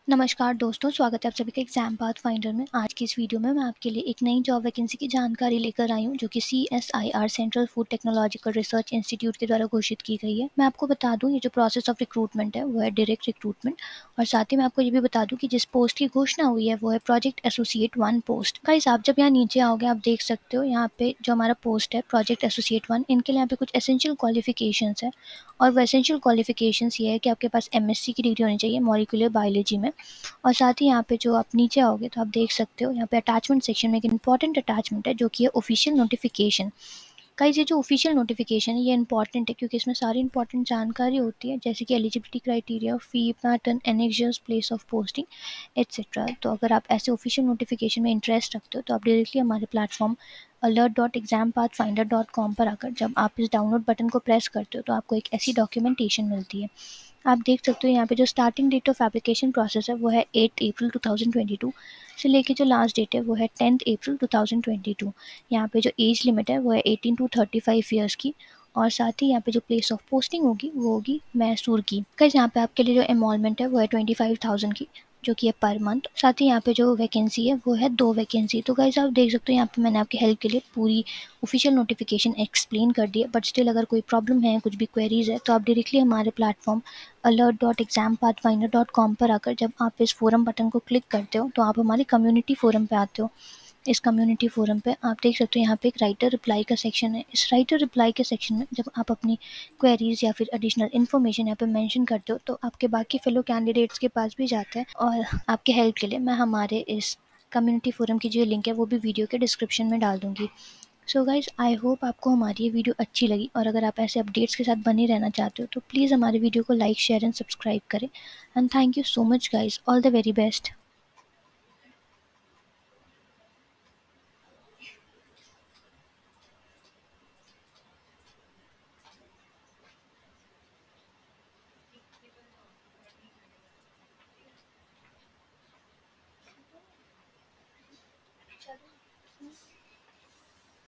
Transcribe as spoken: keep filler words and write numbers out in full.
नमस्कार दोस्तों, स्वागत है आप सभी का एग्जाम पाथ फाइंडर में। आज की इस वीडियो में मैं आपके लिए एक नई जॉब वैकेंसी की जानकारी लेकर आई हूं, जो कि C S I R central food technological research institute के द्वारा घोषित की गई है। मैं आपको बता दूं, ये जो प्रोसेस ऑफ रिक्रूटमेंट है वो है डायरेक्ट रिक्रूटमेंट। और साथ ही मैं आपको ये भी बता दूं कि जिस पोस्ट की घोषणा हुई है वो है project associate one post. Guys, आप जब यहाँ नीचे आओगे आप देख सकते हो यहाँ पे जो हमारा पोस्ट है प्रोजेक्ट एसोसिएट वन, इनके लिए यहाँ पे कुछ एसेंशियल क्वालिफिकेशंस है। और वो एसेंशियल क्वालिफिकेशंस ये है कि आपके पास एम एस सी की डिग्री होनी चाहिए मॉलिक्यूलर बायोलॉजी में। और साथ ही यहाँ पे जो आप नीचे आओगे तो आप देख सकते हो यहाँ पे अटैचमेंट सेक्शन में एक इंपॉर्टेंट अटैचमेंट है, जो कि है ऑफिशियल नोटिफिकेशन। गाइस, ये जो ऑफिशियल नोटिफिकेशन है ये इंपॉर्टेंट है क्योंकि इसमें सारी इंपॉर्टेंट जानकारी होती है, जैसे कि eligibility criteria, fee pattern, annexures, place of posting etcetera. तो अगर आप ऐसे ऑफिशियल नोटिफिकेशन में इंटरेस्ट रखते हो तो आप डायरेक्टली हमारे platform alert dot exam path finder dot com पर आकर जब आप इस डाउनलोड बटन को प्रेस करते हो तो आपको एक ऐसी डॉक्यूमेंटेशन मिलती है। आप देख सकते हो यहाँ पे जो starting date of application process है वो है eight April two thousand twenty two से लेके जो लास्ट डेट है वो है tenth April two thousand twenty two. यहाँ पे जो एज लिमिट है वो है eighteen to thirty five years की। और साथ ही यहाँ पे जो प्लेस ऑफ पोस्टिंग होगी वो होगी मैसूर की। गाइस, यहाँ पे आपके लिए जो एमॉलमेंट है वो है ट्वेंटी फाइव थाउजेंड की, जो कि है पर मंथ। साथ ही यहाँ पे जो वैकेंसी है वो है दो वैकेंसी। तो गाइस, आप देख सकते हो यहाँ पे मैंने आपकी हेल्प के लिए पूरी ऑफिशियल नोटिफिकेशन एक्सप्लेन कर दी है। बट स्टिल अगर कोई प्रॉब्लम है, कुछ भी क्वेरीज है, तो आप डायरेक्टली हमारे platform alert dot exam path finder dot com पर आकर जब आप इस फोरम बटन को क्लिक करते हो तो आप हमारे कम्युनिटी फोरम पे आते हो। इस कम्युनिटी फोरम पे आप देख सकते हो यहाँ पे एक राइटर रिप्लाई का सेक्शन है। इस राइटर रिप्लाई के सेक्शन में जब आप अपनी क्वेरीज या फिर एडिशनल इन्फॉर्मेशन यहाँ पे मेंशन करते हो तो आपके बाकी फेलो कैंडिडेट्स के पास भी जाता है। और आपके हेल्प के लिए मैं हमारे इस कम्युनिटी फोरम की जो लिंक है वो भी वीडियो के डिस्क्रिप्शन में डाल दूँगी। सो गाइज़, आई होप आपको हमारी ये वीडियो अच्छी लगी, और अगर आप ऐसे अपडेट्स के साथ बने रहना चाहते हो तो प्लीज़ हमारे वीडियो को लाइक, शेयर एंड सब्सक्राइब करें। And thank you so much guys, all the very best.